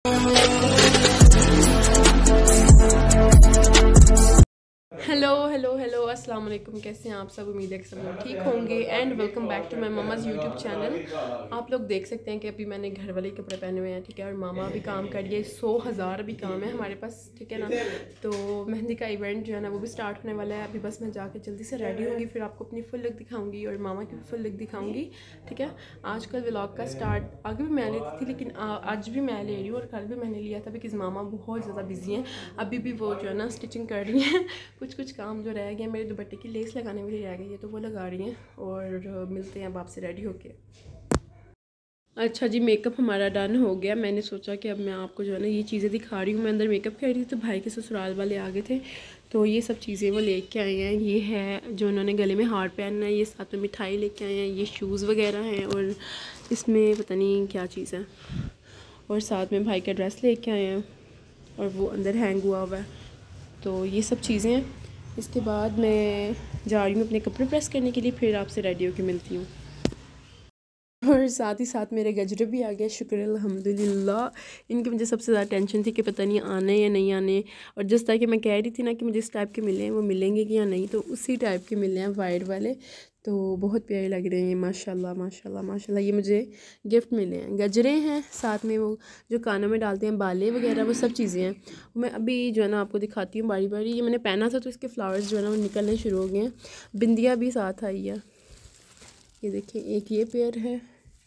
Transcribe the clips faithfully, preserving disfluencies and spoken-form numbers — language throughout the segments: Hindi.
हेलो हेलो हेलो अस्सलाम वालेकुम, कैसे हैं आप सब। उम्मीद है कि सब लोग ठीक होंगे and welcome back to my mama's YouTube channel. आप लोग देख सकते हैं कि अभी मैंने घर वाले कपड़े पहने हुए हैं, ठीक है, और मामा भी काम कर रही है। सौ हज़ार अभी काम है हमारे पास, ठीक है ना। तो मेहंदी का इवेंट जो है ना वो भी स्टार्ट होने वाला है। अभी बस मैं जाके जल्दी से रेडी होंगी, फिर आपको अपनी फुल लुक दिखाऊँगी और मामा की फुल लुक दिखाऊँगी, ठीक है। आजकल व्लॉग का स्टार्ट आगे भी मैं लेती थी, लेकिन आज भी मैं ले रही हूँ और कल भी मैंने लिया था, बिकॉज़ मामा बहुत ज़्यादा बिजी हैं। अभी भी वो जो है ना स्टिचिंग कर रही हैं। कुछ कुछ काम जो रह गया, मेरे दुपट्टे की लेस लगाने वाली रह गई है, तो वो लगा रही हैं। और मिलते हैं अब आपसे रेडी होके। अच्छा जी, मेकअप हमारा डन हो गया। मैंने सोचा कि अब मैं आपको जो है ना ये चीज़ें दिखा रही हूँ। मैं अंदर मेकअप कर रही थी तो भाई के ससुराल वाले आ गए थे, तो ये सब चीज़ें वो लेके आए हैं। ये है जो उन्होंने गले में हार पहनना है, ये साथ में मिठाई लेके आए हैं, ये शूज़ वगैरह हैं, और इसमें पता नहीं क्या चीज़ है, और साथ में भाई का ड्रेस लेके आए हैं और वो अंदर हैंग हुआ हुआ है। तो ये सब चीज़ें हैं। इसके बाद मैं जा रही हूँ अपने कपड़े प्रेस करने के लिए, फिर आपसे रेडी होकर मिलती हूँ। और साथ ही साथ मेरे गजरे भी आ गए, शुक्र अल्हम्दुलिल्लाह। इनकी मुझे सबसे ज़्यादा टेंशन थी कि पता नहीं आने या नहीं आने, और जिस तरह के मैं कह रही थी ना कि मुझे इस टाइप के मिले हैं, वो मिलेंगे कि या नहीं, तो उसी टाइप के मिले हैं, वाइट वाले। तो बहुत प्यारे लग रहे हैं माशाल्लाह माशाल्लाह माशाल्लाह। ये मुझे गिफ्ट मिले हैं, गजरे हैं, साथ में वो जो कानों में डालते हैं बाले वगैरह, वो सब चीज़ें हैं। मैं अभी जो है ना आपको दिखाती हूँ बारी बारी। ये मैंने पहना था तो इसके फ्लावर्स जो है ना वो निकलने शुरू हो गए हैं। बिंदिया भी साथ आई है, ये देखिए, एक ये पेयर है,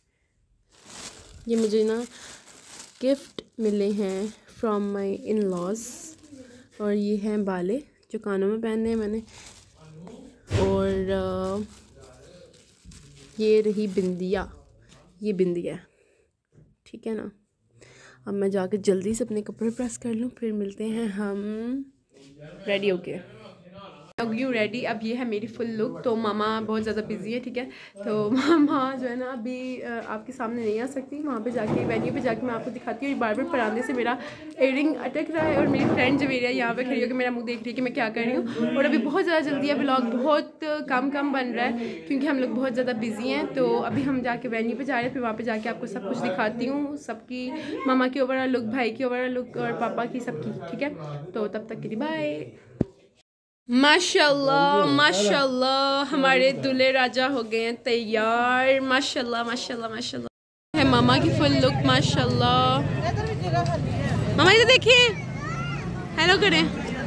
ये मुझे ना गिफ्ट मिले हैं फ्रॉम माय इन लॉज, और ये हैं बाले जो कानों में पहनने हैं मैंने, और आ, ये रही बिंदिया, ये बिंदिया, ठीक है ना। अब मैं जाके जल्दी से अपने कपड़े प्रेस कर लूँ, फिर मिलते हैं हम रेडी होके। You ready. अब ये है मेरी फुल लुक। तो मामा बहुत ज़्यादा बिजी है, ठीक है, तो मामा जो है ना अभी आपके सामने नहीं आ सकती। वहाँ पे जाके वेन्यू पे जाके मैं आपको दिखाती हूँ। बार बार परांदे से मेरा एयरिंग अटक रहा है, और मेरी फ्रेंड जवेरिया यहाँ पे खड़ी होकर मेरा मुंह देख रही है कि मैं क्या कर रही हूँ। और अभी बहुत ज़्यादा जल्दी है, व्लॉग बहुत कम कम बन रहा है क्योंकि हम लोग बहुत ज़्यादा बिजी हैं। तो अभी हम जाके वेन्यू पे जा रहे हैं, फिर वहाँ पे जाके आपको सब कुछ दिखाती हूँ, सबकी, मामा की ओवरऑल लुक, भाई की ओवरऑल लुक, और पापा की, सबकी, ठीक है। तो तब तक के लिए बाय। माशाल्लाह माशाल्लाह, हमारे दूल्हे राजा हो गए हैं तैयार। माशाल्लाह माशाल्लाह माशाल्लाह है मामा की फुल लुक, माशाल्लाह। मामा इधर देखिए, हेलो करें।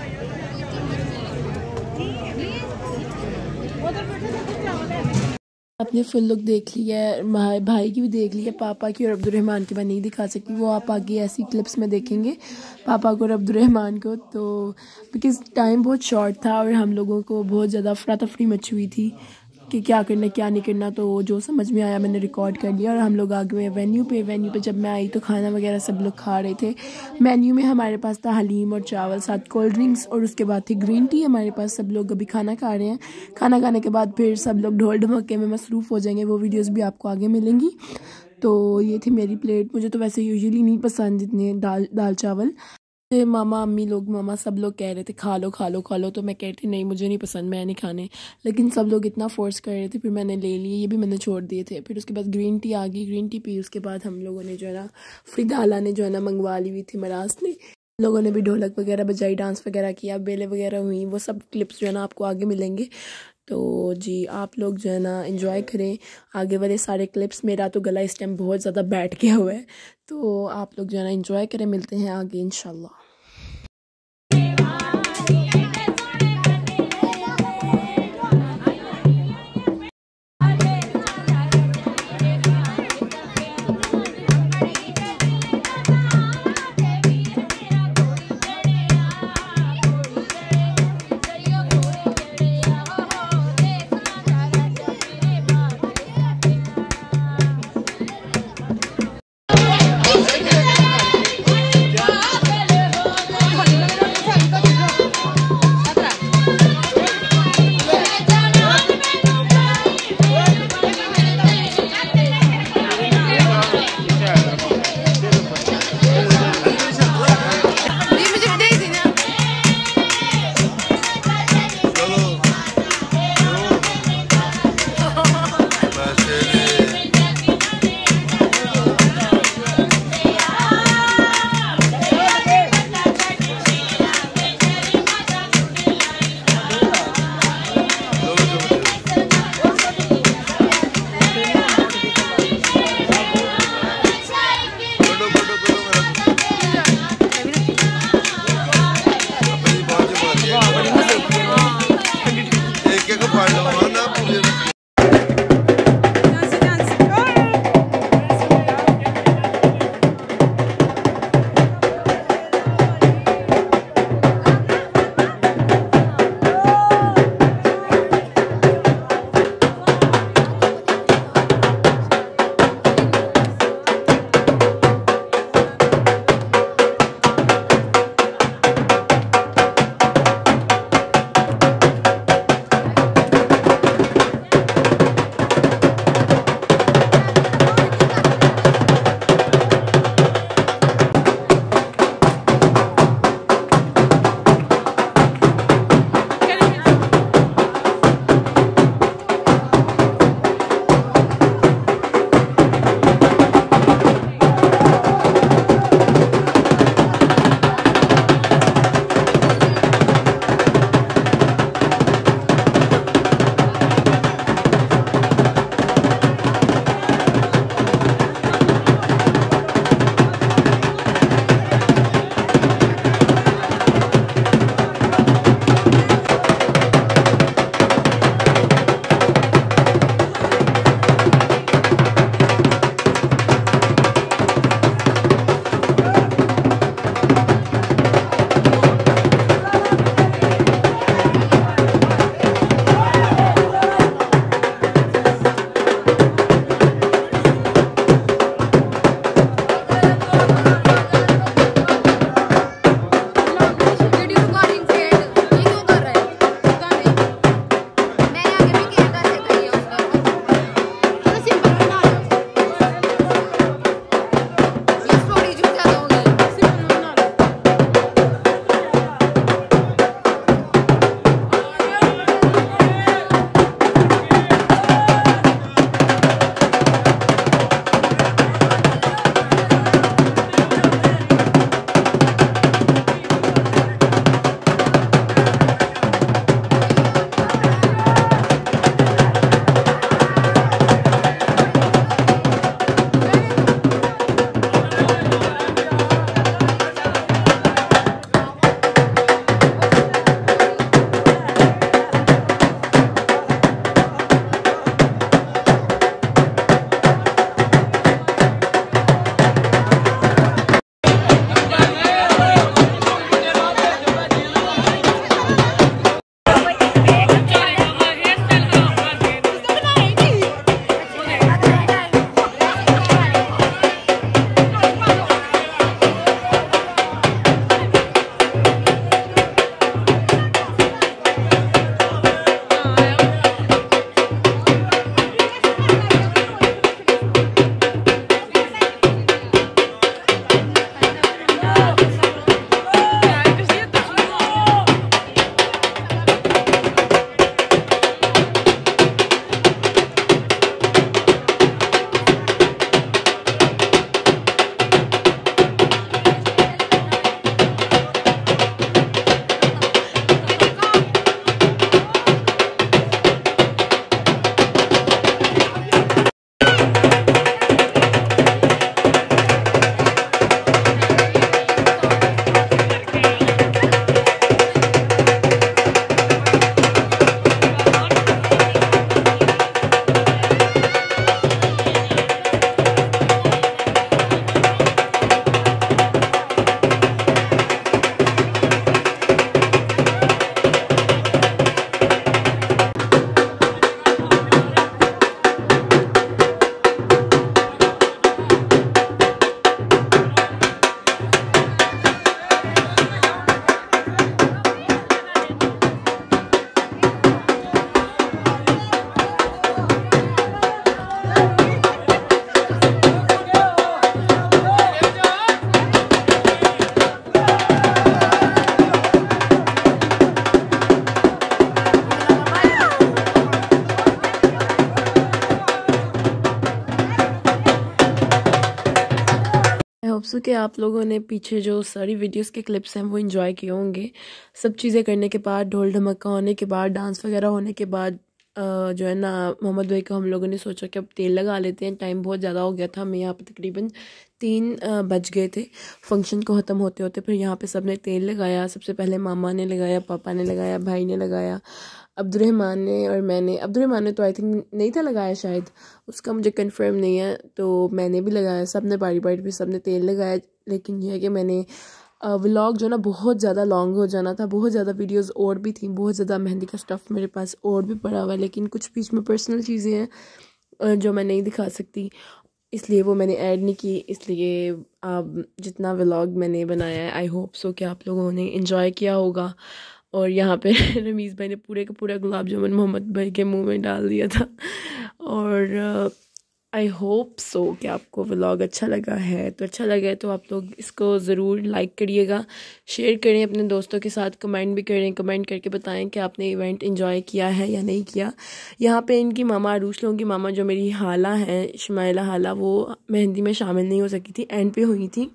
आपने फुल लुक देख लिया है, भाई भाई की भी देख ली है, पापा की और अब्दुर्रहमान की मैं नहीं दिखा सकती, वो आप आगे ऐसी क्लिप्स में देखेंगे, पापा को और अब्दुर्रहमान को। तो बिकॉज़ टाइम बहुत शॉर्ट था और हम लोगों को बहुत ज़्यादा अफरा तफरी मची हुई थी कि क्या करना क्या नहीं करना, तो जो समझ में आया मैंने रिकॉर्ड कर लिया। और हम लोग आ गए वेन्यू पे। वेन्यू पे जब मैं आई तो खाना वगैरह सब लोग खा रहे थे। मेन्यू में हमारे पास था हलीम और चावल, साथ कोल्ड ड्रिंक्स, और उसके बाद थी ग्रीन टी हमारे पास। सब लोग अभी खाना खा रहे हैं। खाना खाने के बाद फिर सब लोग ढोल ढमक्के में मसरूफ़ हो जाएंगे, वो वीडियोज़ भी आपको आगे मिलेंगी। तो ये थी मेरी प्लेट। मुझे तो वैसे यूजुअली नहीं पसंद इतने दाल दाल चावल। मामा अम्मी लोग, मामा सब लोग कह रहे थे खा लो खा लो खा लो, तो मैं कहती नहीं मुझे नहीं पसंद, मैं नहीं खाने, लेकिन सब लोग इतना फोर्स कर रहे थे, फिर मैंने ले लिए। ये भी मैंने छोड़ दिए थे। फिर उसके बाद ग्रीन टी आ गई, ग्रीन टी पी। उसके बाद हम लोगों ने जो है ना, फ्रिदाला ने जो है ना मंगवा ली हुई थी मरास ने, लोगों ने भी ढोलक वगैरह बजाई, डांस वगैरह किया, बेले वगैरह हुई, वो सब क्लिप्स जो है ना आपको आगे मिलेंगे। तो जी आप लोग जो है ना एंजॉय करें आगे वाले सारे क्लिप्स। मेरा तो गला इस टाइम बहुत ज़्यादा बैठ गया हुआ है, तो आप लोग जो है ना एंजॉय करें। मिलते हैं आगे इंशाल्लाह। होप कि आप लोगों ने पीछे जो सारी वीडियोस के क्लिप्स हैं वो एंजॉय किए होंगे। सब चीज़ें करने के बाद, ढोल ढमक्का होने के बाद, डांस वगैरह होने के बाद जो है ना मोहम्मद भाई को हम लोगों ने सोचा कि अब तेल लगा लेते हैं। टाइम बहुत ज़्यादा हो गया था, हमें यहाँ पे तकरीबन तीन बज गए थे फंक्शन को ख़त्म होते होते। फिर यहाँ पे सब ने तेल लगाया। सबसे पहले मामा ने लगाया, पापा ने लगाया, भाई ने लगाया, अब्दुर्रहमान ने और मैंने। अब्दुर्रहमान ने तो आई थिंक नहीं था लगाया, शायद उसका मुझे कंफर्म नहीं है, तो मैंने भी लगाया। सब ने बारी बारी पे सब ने तेल लगाया। लेकिन यह है कि मैंने व्लॉग जो ना बहुत ज़्यादा लॉन्ग हो जाना था, बहुत ज़्यादा वीडियोस और भी थी, बहुत ज़्यादा मेहंदी का स्टफ़ मेरे पास और भी पड़ा हुआ है, लेकिन कुछ बीच में पर्सनल चीज़ें हैं जो मैं नहीं दिखा सकती, इसलिए वो मैंने ऐड नहीं की। इसलिए अब जितना व्लॉग मैंने बनाया है आई होप सो कि आप लोगों ने इन्जॉय किया होगा। और यहाँ पे रमीज़ भाई ने पूरे का पूरा गुलाब जामुन मोहम्मद भाई के मुंह में डाल दिया था। और आई होप सो कि आपको व्लॉग अच्छा लगा है। तो अच्छा लगा है तो आप लोग इसको ज़रूर लाइक करिएगा, शेयर करें अपने दोस्तों के साथ, कमेंट भी करें। कमेंट करके बताएं कि आपने इवेंट एंजॉय किया है या नहीं किया। यहाँ पे इनकी मामा, अरूश लोगों की मामा जो मेरी हाला हैं, शमाइला हाला, वो मेहंदी में शामिल नहीं हो सकी थी, एंड पे हुई थी।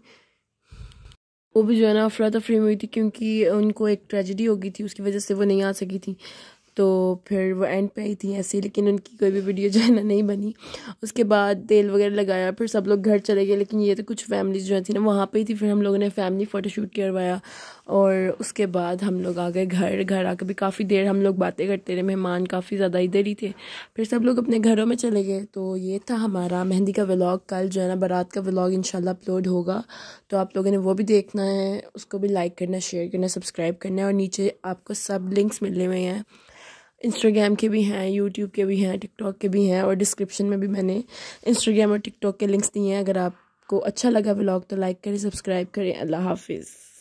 वो भी जो है ना अफरा तफरी में हुई थी क्योंकि उनको एक ट्रेजेडी हो गई थी, उसकी वजह से वो नहीं आ सकी थी। तो फिर वो एंड पे आई थी ऐसे, लेकिन उनकी कोई भी वीडियो जो है ना नहीं बनी। उसके बाद तेल वगैरह लगाया, फिर सब लोग घर चले गए। लेकिन ये तो कुछ फैमिलीज जो थी ना वहाँ पे ही थी। फिर हम लोगों ने फैमिली फ़ोटोशूट करवाया और उसके बाद हम लोग आ गए घर। घर आकर भी काफ़ी देर हम लोग बातें करते रहे, मेहमान काफ़ी ज़्यादा इधर ही थे। फिर सब लोग अपने घरों में चले गए। तो ये था हमारा मेहंदी का व्लॉग। कल जो है ना बारात का व्लॉग इंशाल्लाह अपलोड होगा, तो आप लोगों ने वो भी देखना है। उसको भी लाइक करना, शेयर करना, सब्सक्राइब करना है। और नीचे आपको सब लिंक्स मिले हुए हैं, इंस्टाग्राम के भी हैं, यूट्यूब के भी हैं, टिकटॉक के भी हैं, और डिस्क्रिप्शन में भी मैंने इंस्टाग्राम और टिकटॉक के लिंक्स दिए हैं। अगर आपको अच्छा लगा व्लॉग तो लाइक करें, सब्सक्राइब करें। अल्लाह हाफिज़।